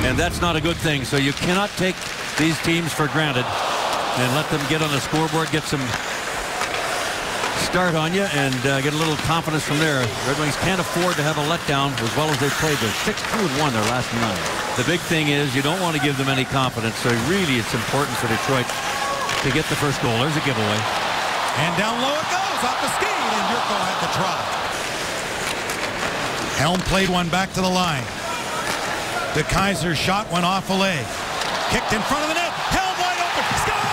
and that's not a good thing. So you cannot take these teams for granted and let them get on the scoreboard, get some start on you, and get a little confidence from there. Red Wings can't afford to have a letdown as well as they've played. They're 6-2-1 their last 9. The big thing is you don't want to give them any confidence, so really it's important for Detroit to get the first goal. There's a giveaway. And down low it goes, off the skate, and Yurko had the try. Helm played one back to the line. De Keyser's shot went off a leg. Kicked in front of the net. Helm wide open. Scores!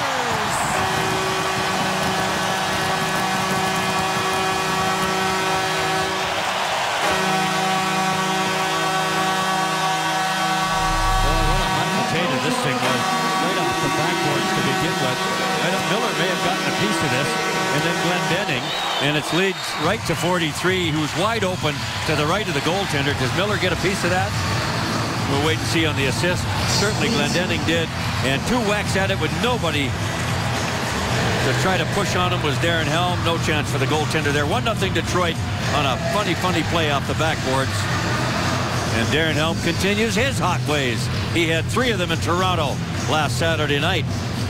This thing was right off the backboards to begin with. Miller may have gotten a piece of this, and then Glendening, and it's leads right to 43, who's wide open to the right of the goaltender. Does Miller get a piece of that? We'll wait and see on the assist. Certainly Glendening did, and 2 whacks at it with nobody to try to push on him was Darren Helm. No chance for the goaltender there. 1-0 Detroit on a funny play off the backboards. And Darren Helm continues his hot ways. He had 3 of them in Toronto last Saturday night.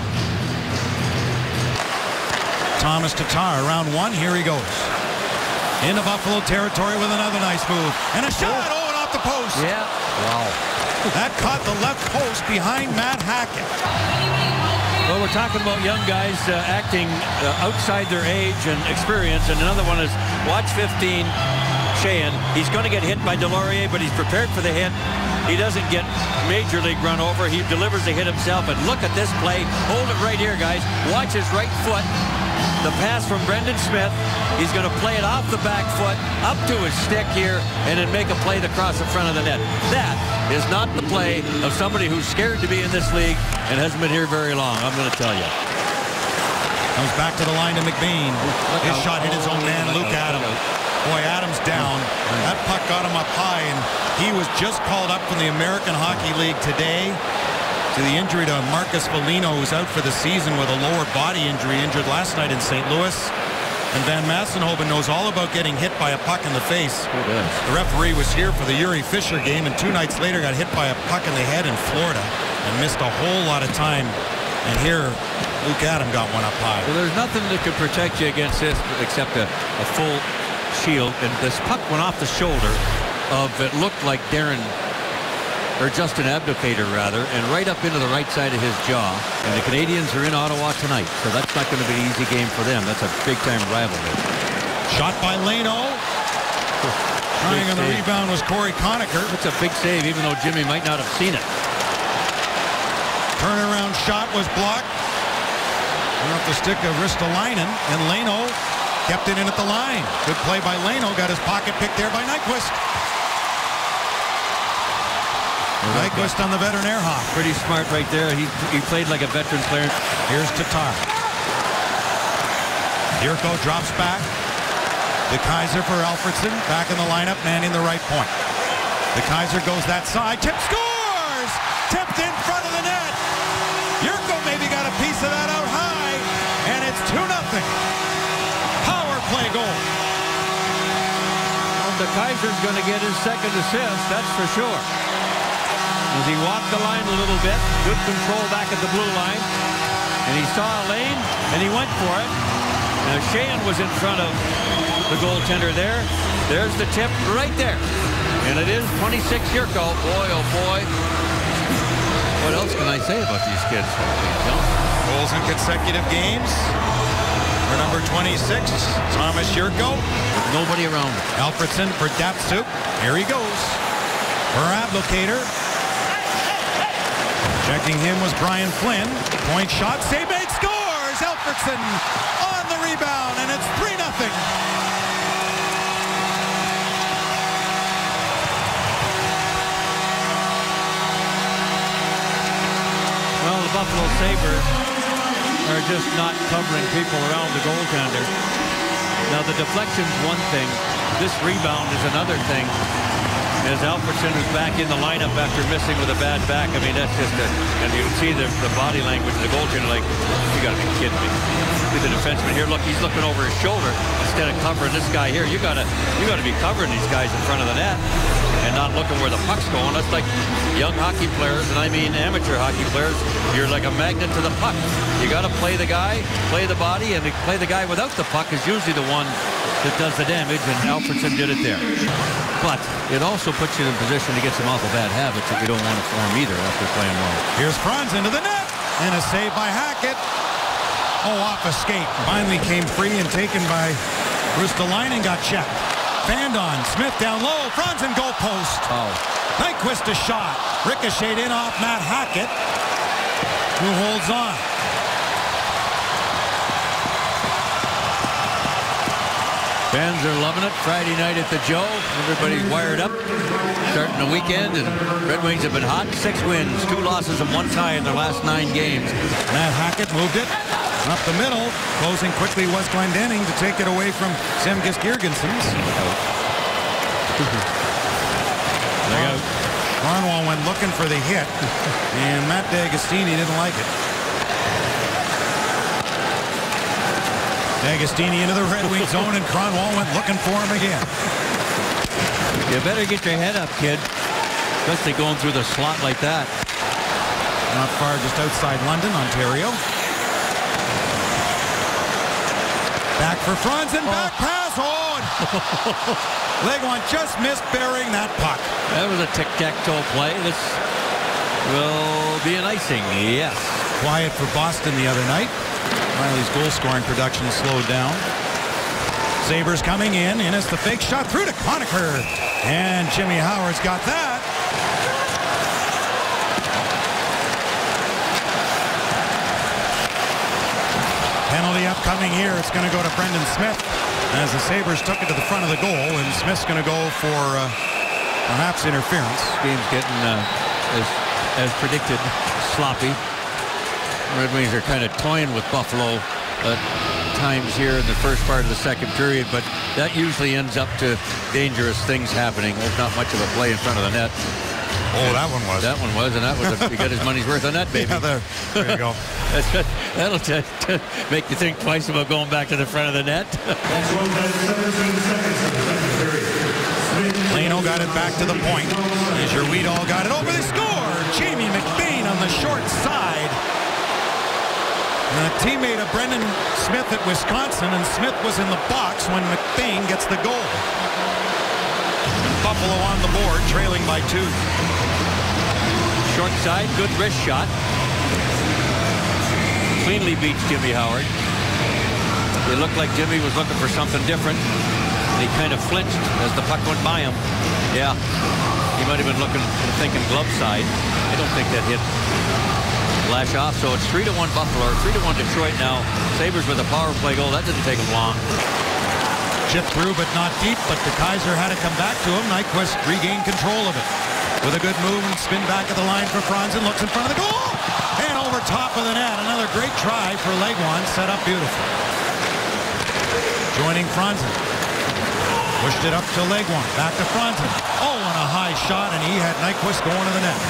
Thomas Tatar, round 1, here he goes. Into Buffalo territory with another nice move. And a shot, and off the post. Yeah. Wow. That caught the left post behind Matt Hackett. Well, we're talking about young guys acting outside their age and experience. And another one is, watch 15, Sheahan. He's going to get hit by Delorier, but he's prepared for the hit. He doesn't get major league run over. He delivers the hit himself. And look at this play. Hold it right here, guys. Watch his right foot. The pass from Brendan Smith. He's going to play it off the back foot, up to his stick here, and then make a play across the front of the net. That is not the play of somebody who's scared to be in this league and hasn't been here very long, I'm going to tell you. Comes back to the line to McBain. His shot hit his own man, Luke Adams. Boy, Adams down. That puck got him up high, and he was just called up from the American Hockey League today to the injury to Marcus Foligno, who's out for the season with a lower body injury, injured last night in St. Louis. And Van Massenhoven knows all about getting hit by a puck in the face. The referee was here for the Yuri Fisher game, and 2 nights later got hit by a puck in the head in Florida and missed a whole lot of time. And here, Luke Adams got one up high. Well, there's nothing that could protect you against this except a full shield. And this puck went off the shoulder of, it looked like Justin Abdicator, rather, and right up into the right side of his jaw. And the Canadians are in Ottawa tonight, so that's not going to be an easy game for them. That's a big-time rivalry. Shot by Leno. Trying on the rebound was Corey Conacher. It's a big save, even though Jimmy might not have seen it. Turnaround shot was blocked. Went off the stick of Ristolainen, and Leno kept it in at the line. Good play by Leno. Got his pocket picked there by Nyquist. Nyquist on the veteran Ehrhoff. Pretty smart right there. He played like a veteran player. Here's Tatar. Yurko drops back. De Keyser for Alfredsson. Back in the lineup, manning the right point. De Keyser goes that side. Tip scores! Tipped in front of the net. Yurko maybe got a piece of that out high. And it's 2-0. Power play goal. Well, De Keyser's going to get his second assist, that's for sure. As he walked the line a little bit, good control back at the blue line, and he saw a lane, and he went for it. Now Sheahan was in front of the goaltender there. There's the tip right there, and it is 26 Yurko. Boy, oh boy. What else can I say about these kids? Goals in consecutive games for number 26, Thomas Yurko. With nobody around him. Alfredsson for Datsuk. Here he goes. For Abdicator. Checking him was Brian Flynn. Point shot, save made, scores! Alfredsson on the rebound, and it's 3-0. Well, the Buffalo Sabres are just not covering people around the goaltender. Now, the deflection's one thing. This rebound is another thing. as Alfredsson is back in the lineup after missing with a bad back. I mean, that's just and you can see the body language of the goaltender, like, you got to be kidding me. Look at the defenseman here. Look, he's looking over his shoulder instead of covering this guy here. You got to be covering these guys in front of the net and not looking where the puck's going. That's like young hockey players, and I mean amateur hockey players. You're like a magnet to the puck. You got to play the guy, play the body, and play the guy without the puck is usually the one that does the damage, and Alfredsson did it there. But it also puts you in a position to get some awful bad habits that you don't want to form either after playing well. Here's Franz into the net, and a save by Hackett. Oh, off a skate. Finally came free and taken by Ristolainen, got checked. Fanned on. Smith down low. Franz and goal post. Oh. Nyquist a shot. Ricocheted in off Matt Hackett, who holds on. Fans are loving it. Friday night at the Joe. Everybody's wired up. Starting the weekend, and Red Wings have been hot. 6 wins, 2 losses, and 1 tie in their last 9 games. Matt Hackett moved it up the middle. Closing quickly was Glendening to take it away from Zemgus Girgensons. Cornwall went looking for the hit, and Matt D'Agostini didn't like it. D'Agostini into the Red Wing zone, and Cornwall went looking for him again. You better get your head up, kid. Especially going through the slot like that. Not far, just outside London, Ontario. Back for Franz and back pass. Oh, Legwand just missed burying that puck. That was a tic-tac-toe play. This will be an icing, yes. Quiet for Boston the other night. Riley's goal-scoring production slowed down. Sabres coming in. Innes the fake shot through to Conacher. And Jimmy Howard's got that. Penalty upcoming here. It's going to go to Brendan Smith as the Sabres took it to the front of the goal, and Smith's going to go for perhaps interference. Game's getting, as predicted, sloppy. Red Wings are kind of toying with Buffalo at times here in the first part of the second period, but that usually ends up to dangerous things happening. There's not much of a play in front of the net. Oh, that one was. That one was, and that was he got his money's worth on that, baby. Yeah, there you go. That'll make you think twice about going back to the front of the net. Leno got it back to the point. As Weedall got it over the score. Jamie McBain on the short side. And a teammate of Brendan Smith at Wisconsin, and Smith was in the box when McBain gets the goal. And Buffalo on the board, trailing by 2. Short side, good wrist shot. Cleanly beats Jimmy Howard. It looked like Jimmy was looking for something different. He kind of flinched as the puck went by him. Yeah, he might have been thinking glove side. I don't think that hit Lash off, so it's 3-1 Buffalo, or 3-1 Detroit now. Sabres with a power play goal. That didn't take them long. Chip through, but not deep, but the Kaiser had to come back to him. Nyquist regained control of it. With a good move and spin back at the line for Franzen. Looks in front of the goal. And over top of the net. Another great try for Legwand. Set up beautiful. Joining Franzen. Pushed it up to Legwand. Back to Franzen. Oh, and a high shot, and he had Nyquist going to the net.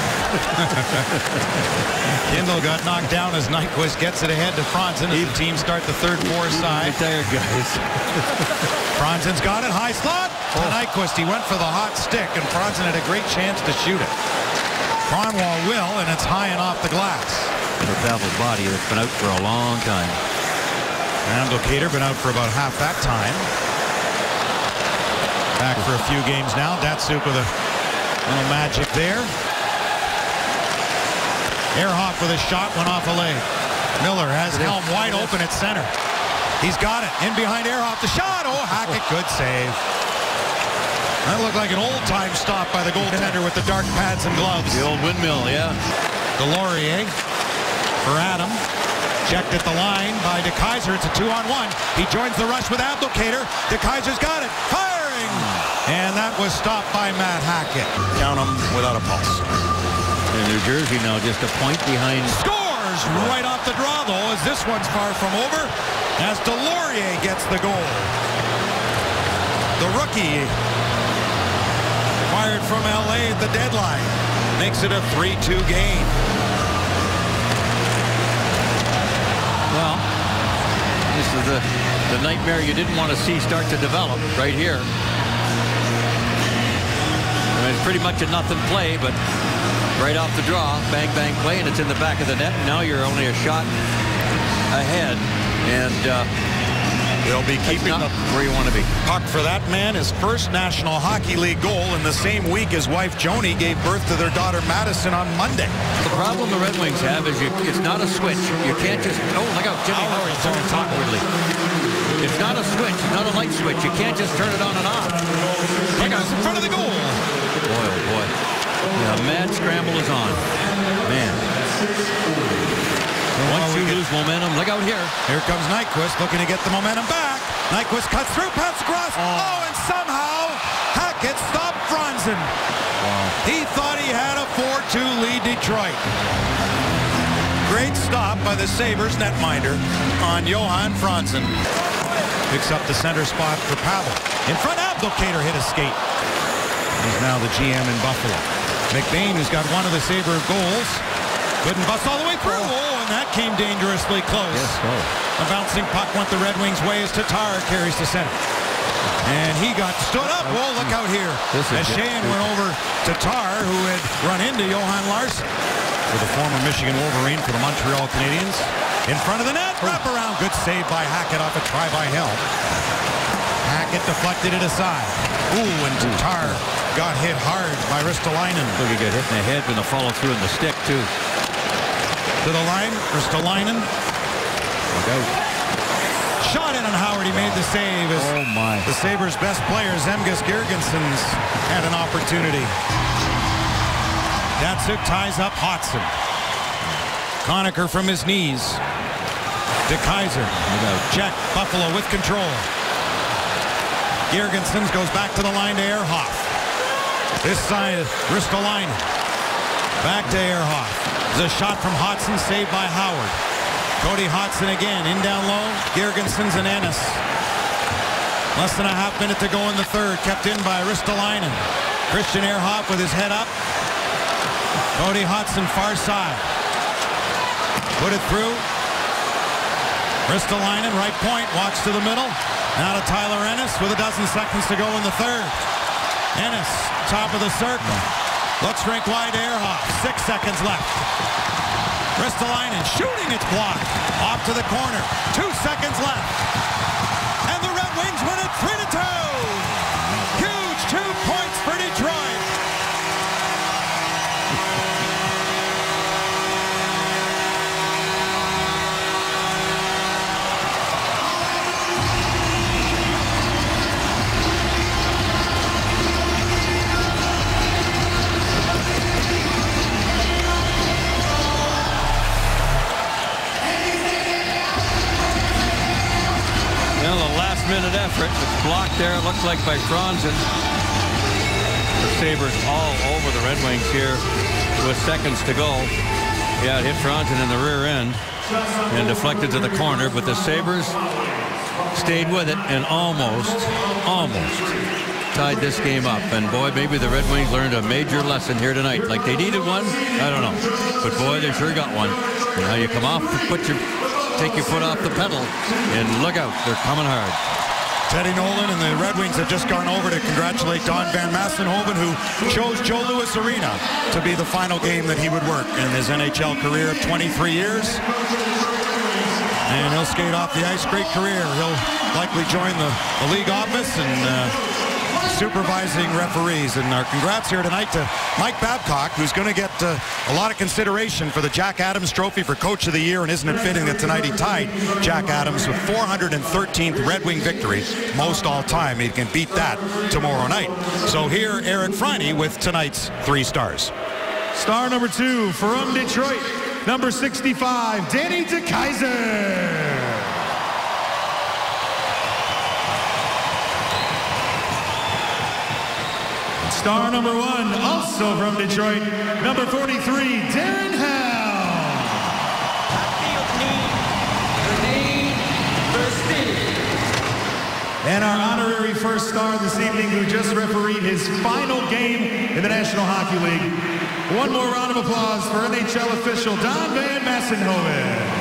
Kindle got knocked down as Nyquist gets it ahead to Franzen as the team start the third side. Tired guys. Franzen's got it. High slot to Nyquist. He went for the hot stick, and Franzen had a great chance to shoot it. Cornwall will, and it's high and off the glass. The Pavel's body that's been out for a long time. Randall Cater been out for about half that time. Back for a few games now. Datsuk with a little magic there. Ehrhoff with a shot, went off a leg. Miller has Helm wide open at center. He's got it. In behind Ehrhoff. The shot. Oh, Hackett. Good save. That looked like an old-time stop by the goaltender with the dark pads and gloves. The old windmill, yeah. Delorier for Adam. Checked at the line by DeKeyser. It's a 2-on-1. He joins the rush with Abdelkader. DeKeyser's got it. Firing! And that was stopped by Matt Hackett. Count him without a pulse. And New Jersey now just a point behind. Scores right off the draw, though, as this one's far from over, as Delorier gets the goal. The rookie fired from LA at the deadline. Makes it a 3-2 game. Well, this is the nightmare you didn't want to see start to develop right here. I mean, it's pretty much a nothing play, but right off the draw, bang, bang play, and it's in the back of the net. And now you're only a shot ahead, and they'll be keeping the where you want to be. Puck for that man, his first National Hockey League goal in the same week his wife Joni gave birth to their daughter Madison on Monday. The problem the Red Wings have is it's not a switch. You can't just, oh, look out, Jimmy Howard turns awkwardly. It's not a switch, it's not a light switch. You can't just turn it on and off. Look out, in front of the goal. Boy, oh boy. Yeah, a mad scramble is on. Man. Once you lose momentum, look out here. Here comes Nyquist looking to get the momentum back. Nyquist cuts through, pass across. Oh, and somehow Hackett stopped Franzen. Wow. He thought he had a 4-2 lead Detroit. Great stop by the Sabres netminder on Johan Franzen. Picks up the center spot for Pavel. In front, Abdelkader hit a skate. He's now the GM in Buffalo. McBain, who's got one of the Sabre goals, couldn't bust all the way through. Oh, and that came dangerously close. Yes, A bouncing puck went the Red Wings' way as Tatar carries to center. And he got stood up. Whoa, look out here. As Sheahan went over to Tatar, who had run into Johan Larsson. For the former Michigan Wolverine for the Montreal Canadiens. In front of the net, wrap around. Good save by Hackett off a try by Hill. Hackett deflected it aside. Ooh, and Tatar got hit hard by Ristolainen. Look, he got hit in the head with a follow through in the stick, too. To the line, Ristolainen. Look out. Shot in on Howard, he made the save. Oh my. The Sabres' best player, Zemgus Girgensons, had an opportunity. Datsuk ties up Hodgson. Conacher from his knees. De Kaiser. Check. Buffalo with control. Girgensons goes back to the line to Ehrhoff. This side, Ristolainen. Back to Ehrhoff. There's a shot from Hodgson, saved by Howard. Cody Hodgson again, in down low. Girgensons and Ennis. Less than a half minute to go in the third. Kept in by Ristolainen. Christian Ehrhoff with his head up. Cody Hodgson, far side. Put it through. Ristolainen, right point, walks to the middle. Now to Tyler Ennis with 12 seconds to go in the third. Ennis, top of the circle. Looks rink wide to Ehrhoff. 6 seconds left. Ristolainen shooting, it's blocked. Off to the corner. 2 seconds left. And the Red Wings win it 3-2. Huge 2 points for Detroit. Minute effort. It's blocked there, it looks like, by Franzen. The Sabres all over the Red Wings here with seconds to go. Yeah, it hit Franzen in the rear end and deflected to the corner, but the Sabres stayed with it and almost tied this game up. And boy, maybe the Red Wings learned a major lesson here tonight. Like they needed one, I don't know. But boy, they sure got one. And now you come off, take your foot off the pedal, and look out, they're coming hard. Teddy Nolan and the Red Wings have just gone over to congratulate Don Van Massenhoven, who chose Joe Louis Arena to be the final game that he would work in his NHL career of 23 years. And he'll skate off the ice. Great career. He'll likely join the league office and supervising referees. And our congrats here tonight to Mike Babcock, who's going to get a lot of consideration for the Jack Adams Trophy for Coach of the Year. And isn't it fitting that tonight he tied Jack Adams with 413th Red Wing victory, most all time. He can beat that tomorrow night. So here, Eric Friney with tonight's 3 stars. Star number 2 from Detroit, number 65, Danny De Kaiser. Star number 1, also from Detroit, number 43, Darren Hell. And our honorary first star this evening, who just refereed his final game in the National Hockey League. One more round of applause for NHL official Don Van Massenhoven.